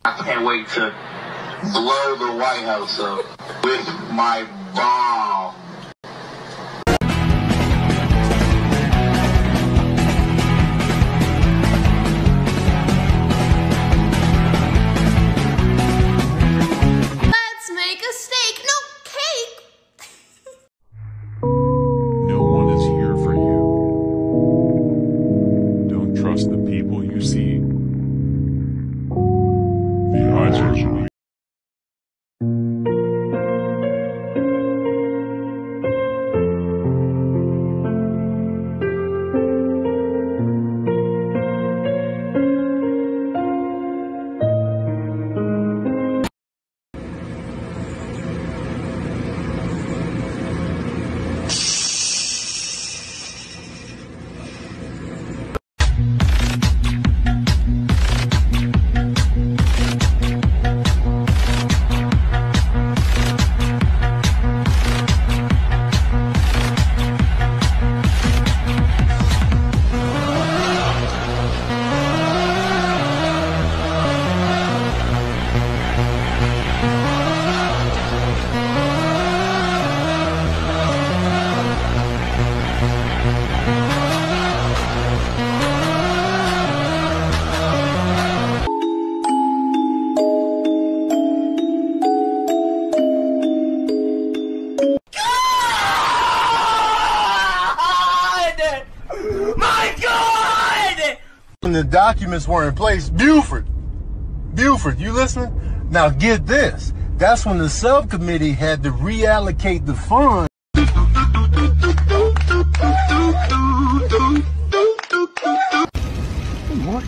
I can't wait to blow the White House up with my bomb. Let's make a steak, no cake. No one is here for you. Don't trust the people you see. The odds are high. When the documents were in place, Buford, you listening? Now get this. That's when the subcommittee had to reallocate the funds. What?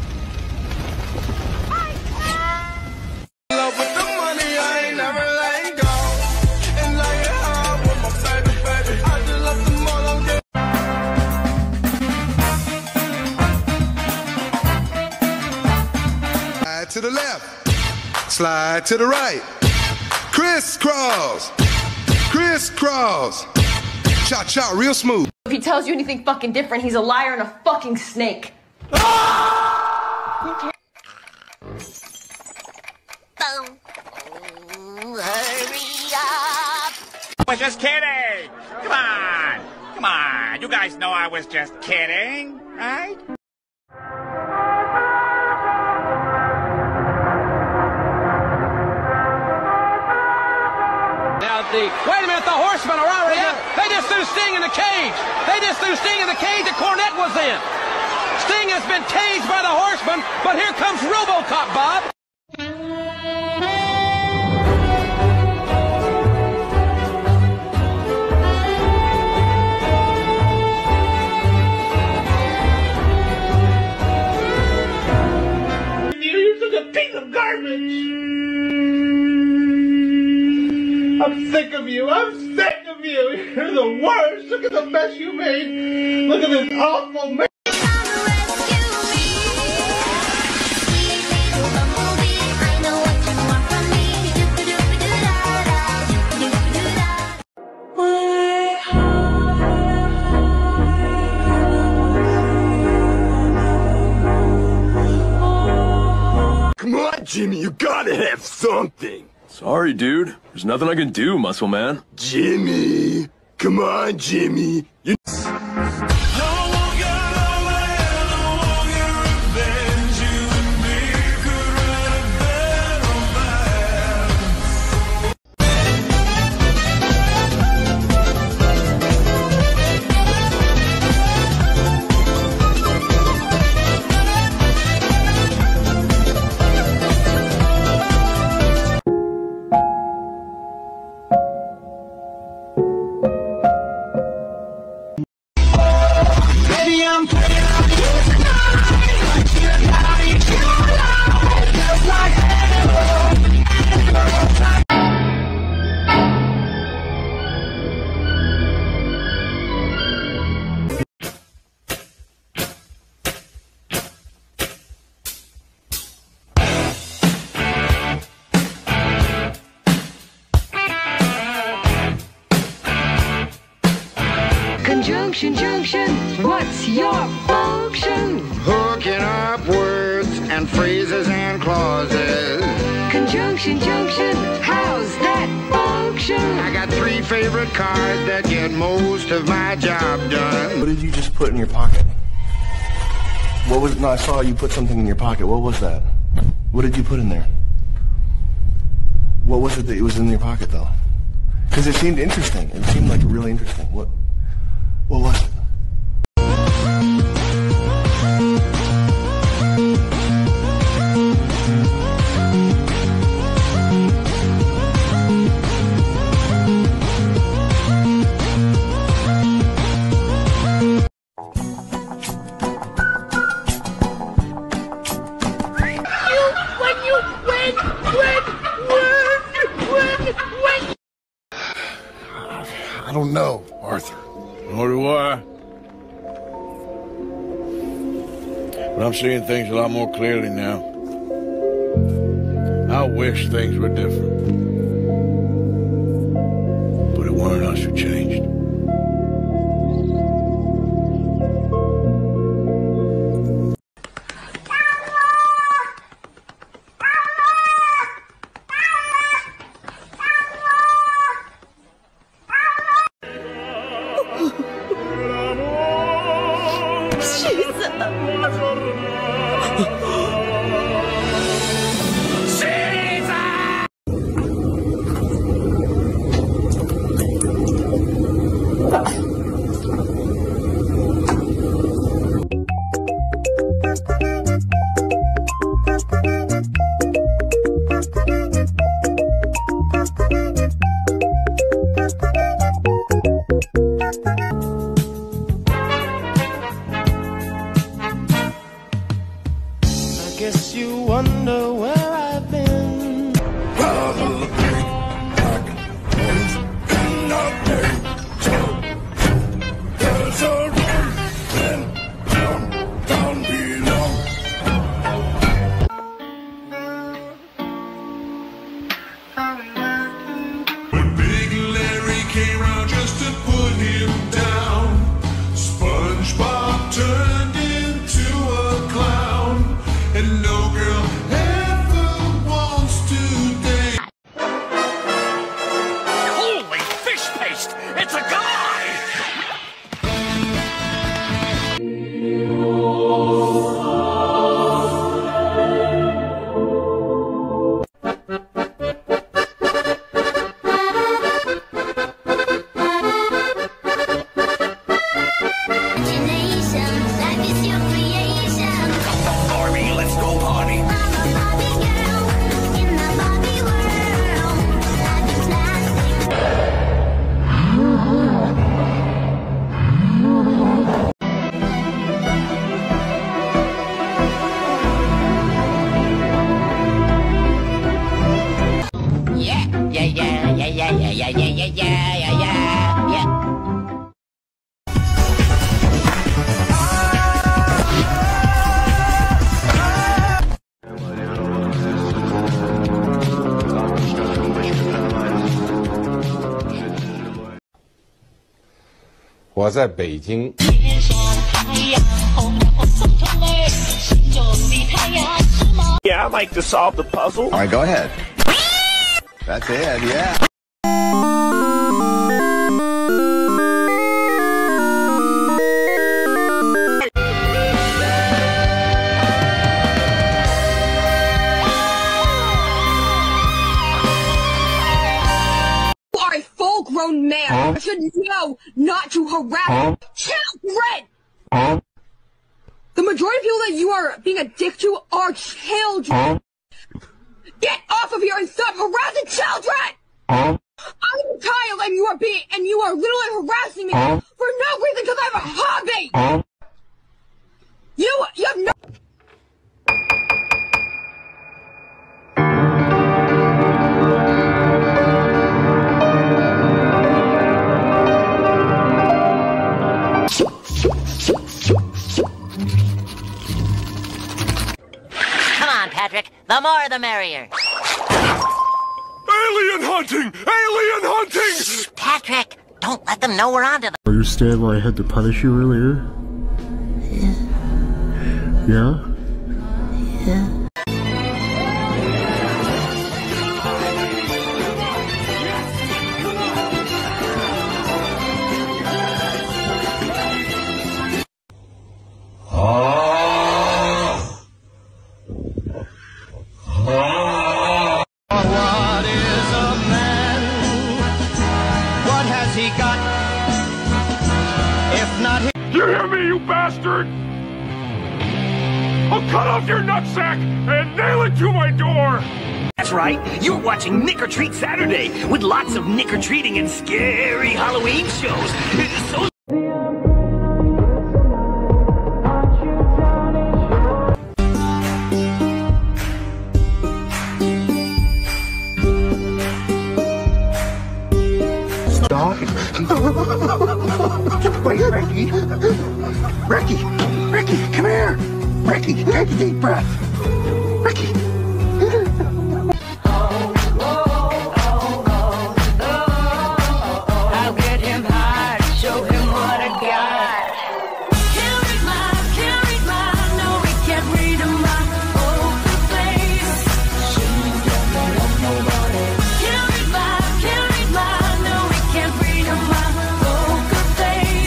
To the left, slide to the right, crisscross, crisscross, cha-cha, real smooth. If he tells you anything fucking different, he's a liar and a fucking snake. Boom. Hurry up. I was just kidding. Come on. You guys know I was just kidding, right? Wait a minute, the Horsemen are already out. They just threw Sting in the cage. They just threw Sting in the cage that Cornette was in. Sting has been caged by the Horsemen, but here comes RoboCop, Bob. You're such a piece of garbage. I'm sick of you. I'm sick of you. You're the worst. Look at the mess you made. Look at this awful mess. Come on, Jimmy, you gotta have something. Sorry, dude. There's nothing I can do, muscle man. Jimmy, come on, Jimmy. You Junction, what's your function? Hooking up words and phrases and clauses. Conjunction, junction, how's that function? I got 3 favorite cars that get most of my job done. What did you just put in your pocket? What was? No, I saw you put something in your pocket. What was that? What did you put in there? What was it that was in your pocket, though? Because it seemed interesting. It seemed like really interesting. What was it? I don't know, Arthur. Nor do I. But I'm seeing things a lot more clearly now. I wish things were different. But it weren't us who changed. Guess you wonder where I've been. There's a reason down below. When Big Larry came round just to put him down, SpongeBob turned into a clown. And no girl ever wants to date. Holy fish paste! It's a guy! Let's go party. I'm a Barbie girl in the Barbie world. Life is Yeah. 我在北京。 Yeah, I'd like to solve the puzzle. All right, go ahead. That's it, yeah. You are a full-grown man. You should know not to harass children. The majority of people that you are being a dick to are children. Get off of here and stop harassing children! I'm a child and you are literally harassing me for no reason because I have a hobby! You have no— Come on, Patrick. The more the merrier. Alien hunting! Alien hunting! Shh, Patrick, don't let them know we're onto them. Understand why I had to punish you earlier? Yeah? bastard! I'll cut off your nutsack and nail it to my door! That's right, you're watching Nick or Treat Saturday with lots of Nick or Treating and scary Halloween shows. So Wait, Ricky. Ricky, come here. Ricky, take a deep breath. Ricky. I'll get him high, show him what I got. Can't read my, no, we can't read him my poker face. Can't read my, no, we can't read him my poker face.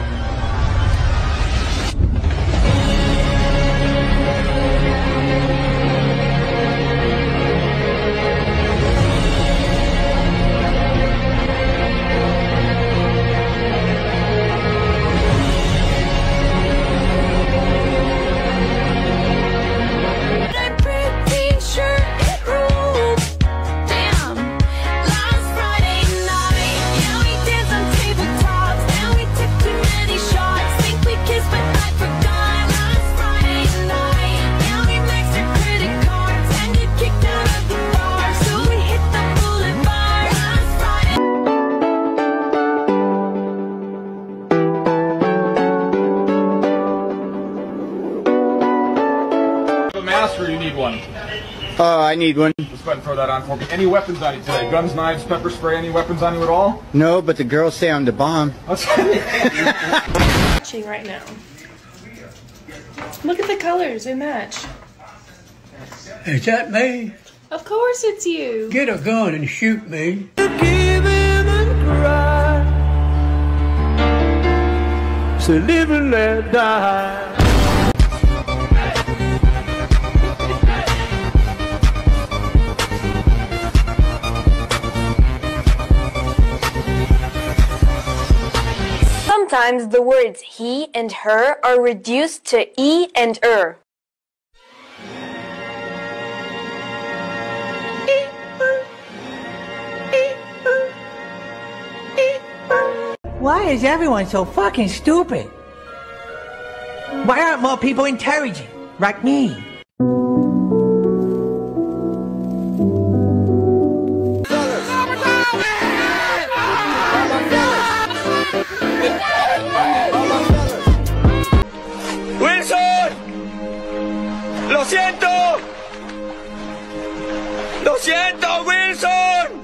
I'm pretty sure it ruled. Damn, last Friday night, yeah, we danced on tabletops, and we took too many shots. Think we kissed, but I forgot. Last Friday night, yeah, we maxed our credit cards and get kicked out of the bar, so we hit the boulevard. Last Friday. A mask or you need one? I need one. Let's go ahead and throw that on for me. Any weapons on you today? Guns, knives, pepper spray, any weapons on you at all? No, but the girls say I'm the bomb. Watching right now. Look at the colors, they match. Is that me? Of course it's you. Get a gun and shoot me. So live and let die. Sometimes the words he and her are reduced to e and er. Why is everyone so fucking stupid? Why aren't more people intelligent, like me? ¡Wilson! ¡Lo siento! ¡Lo siento, Wilson!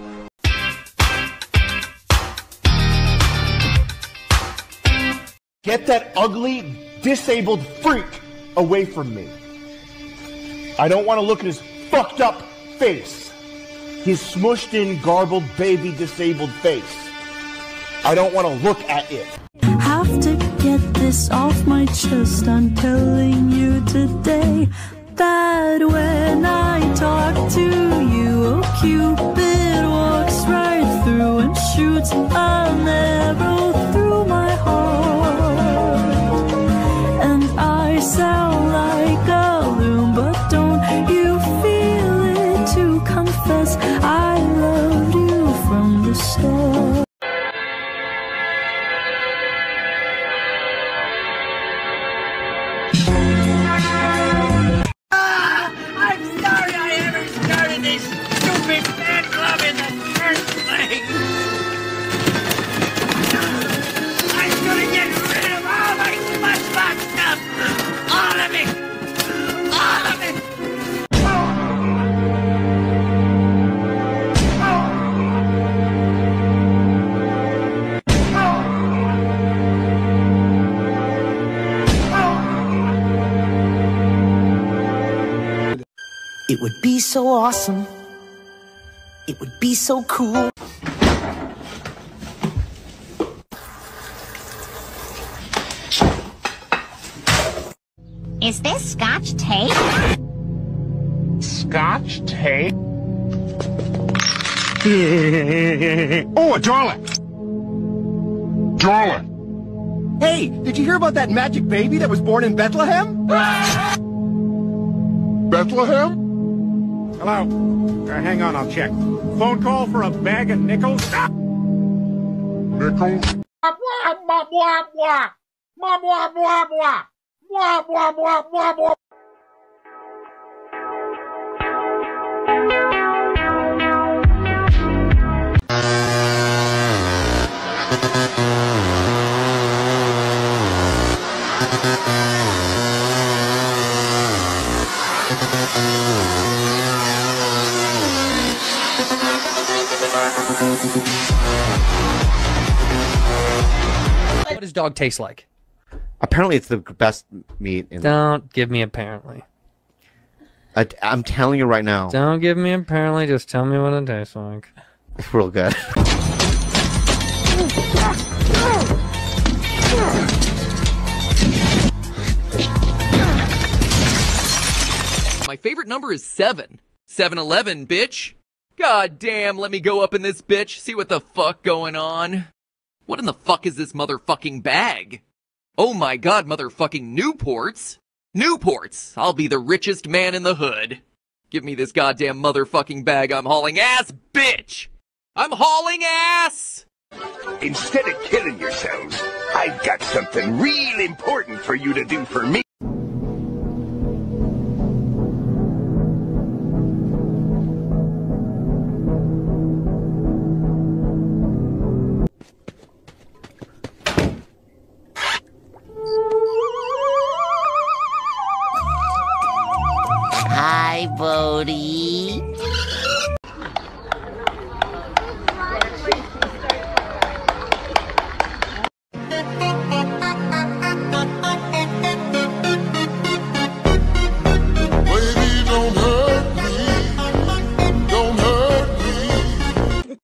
Get that ugly, disabled freak away from me. I don't want to look at his fucked up face. His smushed in, garbled, baby, disabled face. I don't want to look at it. Have to get this off my chest. I'm telling you today that when I talk to you, oh, Cupid walks right through and shoots an arrow through my heart. And I sound like a loon, but don't you feel it to confess I loved you from the start. I'm sorry I ever started this stupid fan club in the first place. I'm gonna get rid of all my SpongeBob stuff. All of it. All of it. It would be so awesome. It would be so cool. Is this Scotch tape? Scotch tape? Oh, a darling! Darling! Hey, did you hear about that magic baby that was born in Bethlehem? Bethlehem? Hello? Hang on, I'll check. Phone call for a bag of nickels? Nickels? What does dog taste like? Apparently, it's the best meat. Don't give me apparently. I'm telling you right now. Don't give me apparently. Just tell me what it tastes like. It's real good. My favorite number is 7. 7-Eleven, bitch. God damn, let me go up in this bitch, see what the fuck going on. What in the fuck is this motherfucking bag? Oh my god, motherfucking Newports. Newports, I'll be the richest man in the hood. Give me this goddamn motherfucking bag, I'm hauling ass, bitch! I'm hauling ass! Instead of killing yourselves, I've got something real important for you to do for me. Hi, Bodie. Baby, don't hurt me. Don't hurt me.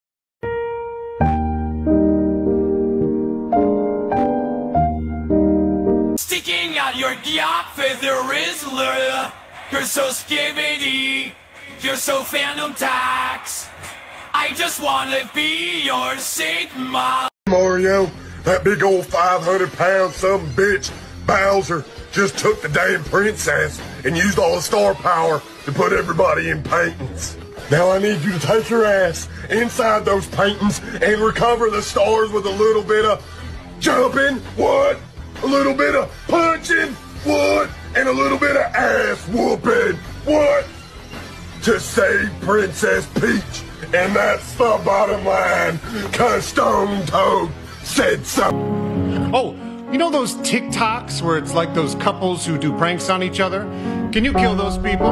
Sticking out your dick for the Rizzler. You're so skibbity. You're so Phantom Tax. I just wanna be your Sigma. Mario, that big old 500-pound some bitch Bowser just took the damn princess and used all the star power to put everybody in paintings. Now I need you to take your ass inside those paintings and recover the stars with a little bit of jumping, what? A little bit of punching, what? And a little bit of ass whooping, what? To save Princess Peach. And that's the bottom line, 'cause Stone Toad said so. Oh, you know those TikToks where it's like those couples who do pranks on each other? Can you kill those people?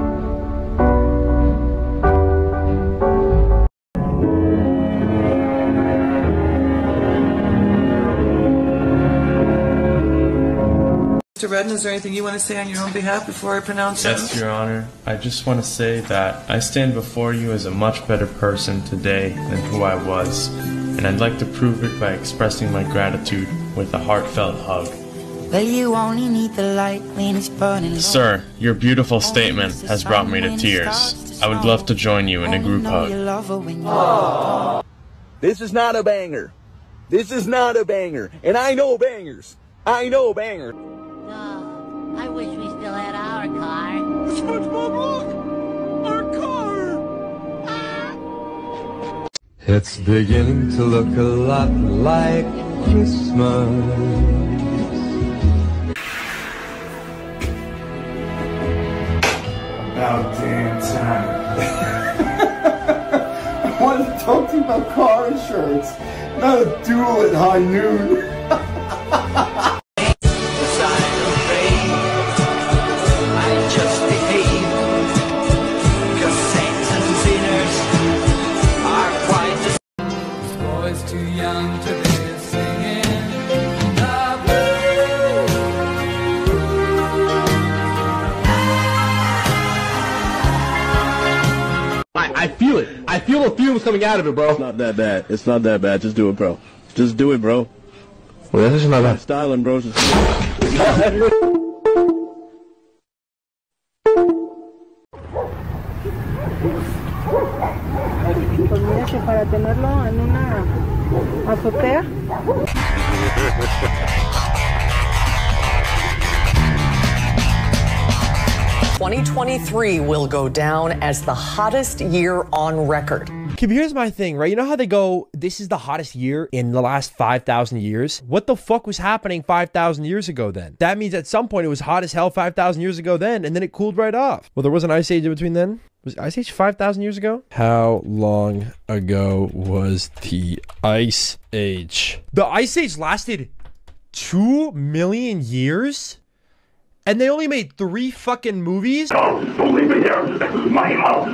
Mr. Redden, is there anything you want to say on your own behalf before I pronounce it? Yes, Your Honor. I just want to say that I stand before you as a much better person today than who I was, and I'd like to prove it by expressing my gratitude with a heartfelt hug. Well, you only need the light when it's burning low. Sir, your beautiful statement has brought me to tears. I would love to join you in a group hug. Aww. This is not a banger. This is not a banger. And I know bangers. I know bangers. I wish we still had our car. SpongeBob, look! Our car! It's beginning to look a lot like Christmas. About damn time. I wanted to talk to you about car insurance, not a duel at high noon. Too young to be singing the I feel it. I feel the fumes coming out of it, bro. It's not that bad. It's not that bad. Just do it, bro. Just do it, bro. Well, that's not bad. Styling, bro. Just Pues mira que para tenerlo en una azotea. 2023 will go down as the hottest year on record. Okay, but here's my thing, right? You know how they go, this is the hottest year in the last 5,000 years? What the fuck was happening 5,000 years ago then? That means at some point it was hot as hell 5,000 years ago then, and then it cooled right off. Well, there was an ice age in between then? Was Ice Age 5,000 years ago? How long ago was the Ice Age? The Ice Age lasted 2 million years? And they only made 3 fucking movies? Don't leave me here. This is my house.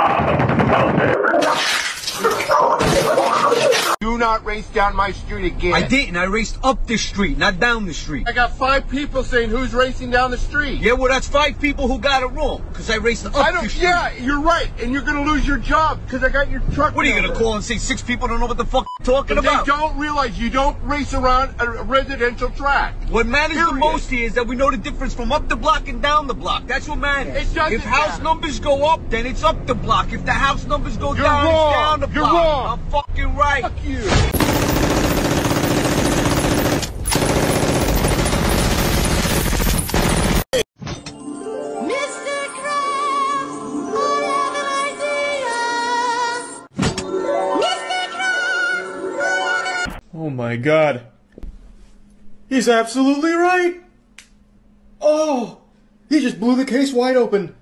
Do not race down my street again. I didn't. I raced up the street, not down the street. I got 5 people saying who's racing down the street. Yeah, well, that's 5 people who got it wrong, because I raced up the street. Yeah, you're right, and you're gonna lose your job, because I got your truck. What are you gonna call and say 6 people don't know what the fuck you're talking about? They don't realize you don't race around a residential track. What matters the most here is that we know the difference from up the block and down the block. That's what matters. It doesn't If house matter. numbers go up, then it's up the block. If the house numbers go You're down, wrong. it's down the block. You're wrong. I'm fucking right. Fuck you. Oh my god. He's absolutely right! Oh! He just blew the case wide open.